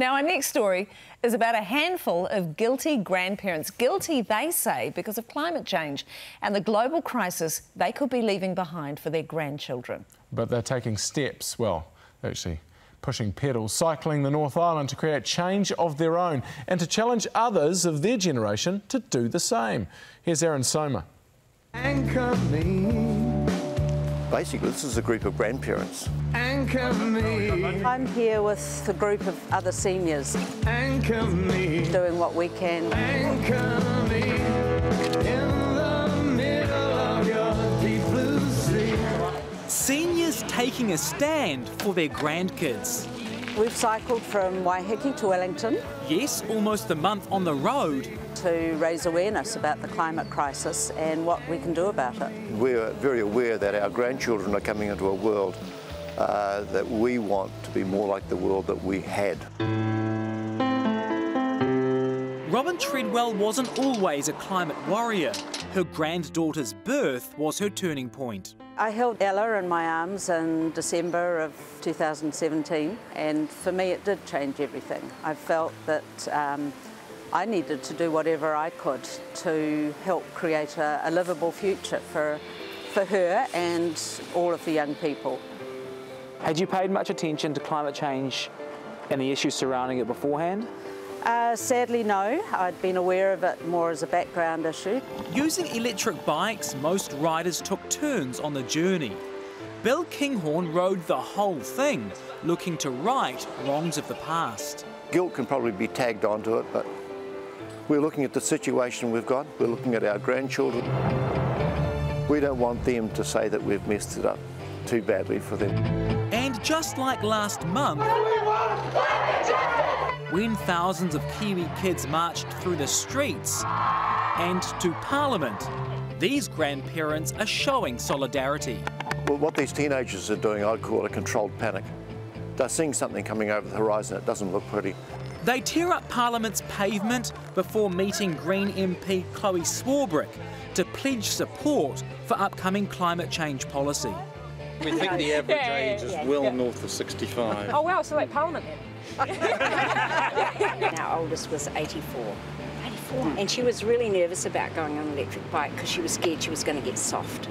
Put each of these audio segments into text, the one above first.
Now, our next story is about a handful of guilty grandparents. Guilty, they say, because of climate change and the global crisis they could be leaving behind for their grandchildren. But they're taking steps, well, actually pushing pedals, cycling the North Island to create change of their own and to challenge others of their generation to do the same. Here's Aaron Soma. Anchor me. Basically, this is a group of grandparents. Anchor me. I'm here with a group of other seniors Anchor me. doing what we can. Anchor me in the middle of your deep blue sea. Seniors taking a stand for their grandkids. We've cycled from Waiheke to Wellington Yes, almost a month on the road. to raise awareness about the climate crisis and what we can do about it. We're very aware that our grandchildren are coming into a world that we want to be more like the world that we had. Robin Treadwell wasn't always a climate warrior. Her granddaughter's birth was her turning point. I held Ella in my arms in December of 2017, and for me it did change everything. I felt that I needed to do whatever I could to help create a livable future for her and all of the young people. Had you paid much attention to climate change and the issues surrounding it beforehand? Sadly, no. I'd been aware of it more as a background issue. Using electric bikes, most riders took turns on the journey. Bill Kinghorn rode the whole thing, looking to right wrongs of the past. Guilt can probably be tagged onto it, but we're looking at the situation we've got. We're looking at our grandchildren. We don't want them to say that we've messed it up too badly for them. And just like last month, when thousands of Kiwi kids marched through the streets and to Parliament, these grandparents are showing solidarity. Well, what these teenagers are doing, I'd call a controlled panic. They're seeing something coming over the horizon. It doesn't look pretty. They tear up Parliament's pavement before meeting Green MP Chloe Swarbrick to pledge support for upcoming climate change policy. We think the average age is well north of 65. Oh wow, so like Parliament then. Our oldest was 84. 84? And she was really nervous about going on an electric bike because she was scared she was going to get soft.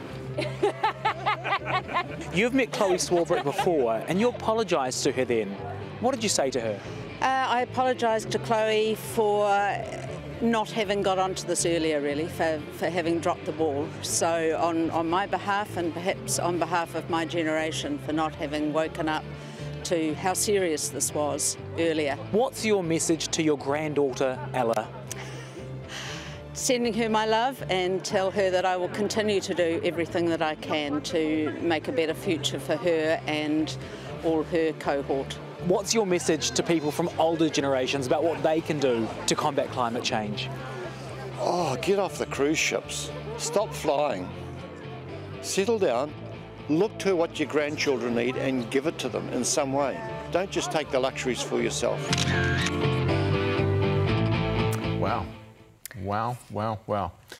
You've met Chloe Swarbrick before and you apologised to her then. What did you say to her? I apologised to Chloe for not having got onto this earlier, really, for having dropped the ball. So on my behalf and perhaps on behalf of my generation for not having woken up to how serious this was earlier. What's your message to your granddaughter, Ella? Sending her my love and tell her that I will continue to do everything that I can to make a better future for her and all her cohort. What's your message to people from older generations about what they can do to combat climate change? Oh, get off the cruise ships. Stop flying. Settle down. Look to what your grandchildren need and give it to them in some way. Don't just take the luxuries for yourself. Wow. Wow, wow, wow.